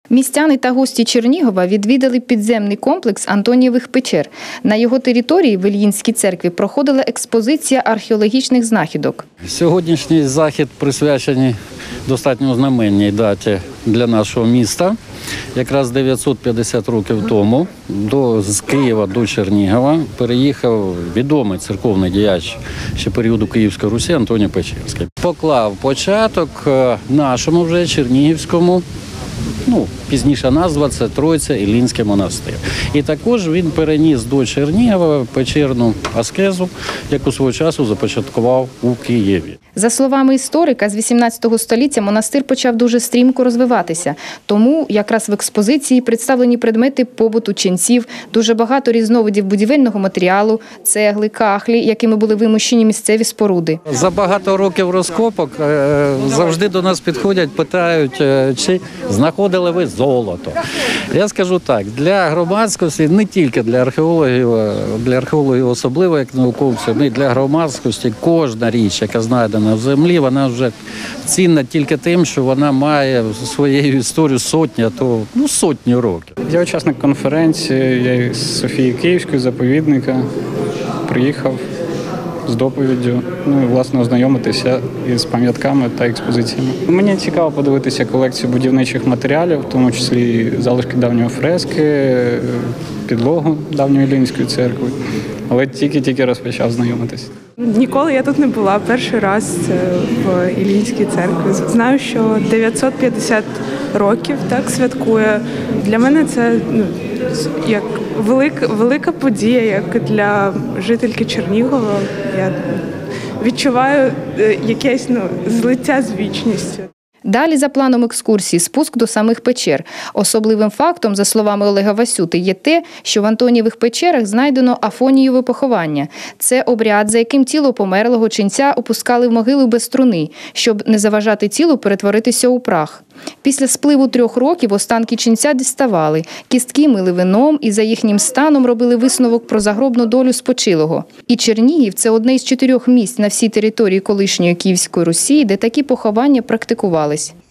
Містяни та гості Чернігова відвідали підземний комплекс Антонієвих печер. На його території в Ільїнській церкві проходила експозиція археологічних знахідок. Сьогоднішній захід присвячений достатньо знаменній даті для нашого міста. Якраз 950 років тому з Києва до Чернігова переїхав відомий церковний діяч ще періоду Київської Русі Антоній Печерський. Поклав початок нашому вже чернігівському, пізніша назва – це Троїця-Іллінський монастир. І також він переніс до Чернігова печерну аскезу, яку свого часу започаткував у Києві. За словами історика, з 18 століття монастир почав дуже стрімко розвиватися. Тому якраз в експозиції представлені предмети побуту ченців, дуже багато різновидів будівельного матеріалу, цегли, кахлі, якими були вимощені місцеві споруди. За багато років розкопок завжди до нас підходять, питають, чи знаходили ви золото. Я скажу так, для громадськості, не тільки для археологів особливо, як науковців, і для громадськості кожна річ, яка знайдена в землі, вона вже цінна тільки тим, що вона має своєю історію сотні років. Я учасник конференції, я із Софії Київської, заповідника, приїхав з доповіддю, власне, ознайомитися із пам'ятками та експозиціями. Мені цікаво подивитися колекцію будівничих матеріалів, в тому числі залишки давньої фрески, підлогу давньої Іллінської церкви, але тільки розпочав знайомитися. Ніколи я тут не була, перший раз в Іллінській церкві. Знаю, що 950 років так святкує. Для мене це як велика подія, як для жительки Чернігова. Я відчуваю якесь злиття з вічністю. Далі за планом екскурсії спуск до самих печер. Особливим фактом, за словами Олега Васюти, є те, що в Антонієвих печерах знайдено Афонієве поховання. Це обряд, за яким тіло померлого ченця опускали в могилу без труни, щоб не заважати тілу перетворитися у прах. Після спливу 3 років останки ченця діставали, кістки мили вином і за їхнім станом робили висновок про загробну долю спочилого. І Чернігів – це одне із 4 місць на всій території колишньої Київської Русі, де такі поховання практикувались.